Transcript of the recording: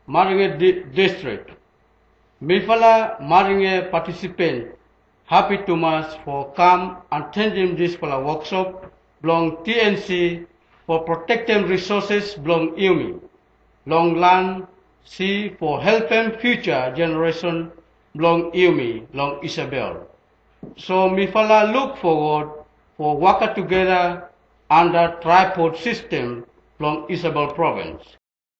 Maringe District. Mifala Maringe participant happy too much for come attending this workshop belong TNC for protecting resources belong Yumi. Long land sea for helping future generation belong Yumi, long Isabel. So Mifala look forward for working together under tripod system belong Isabel province.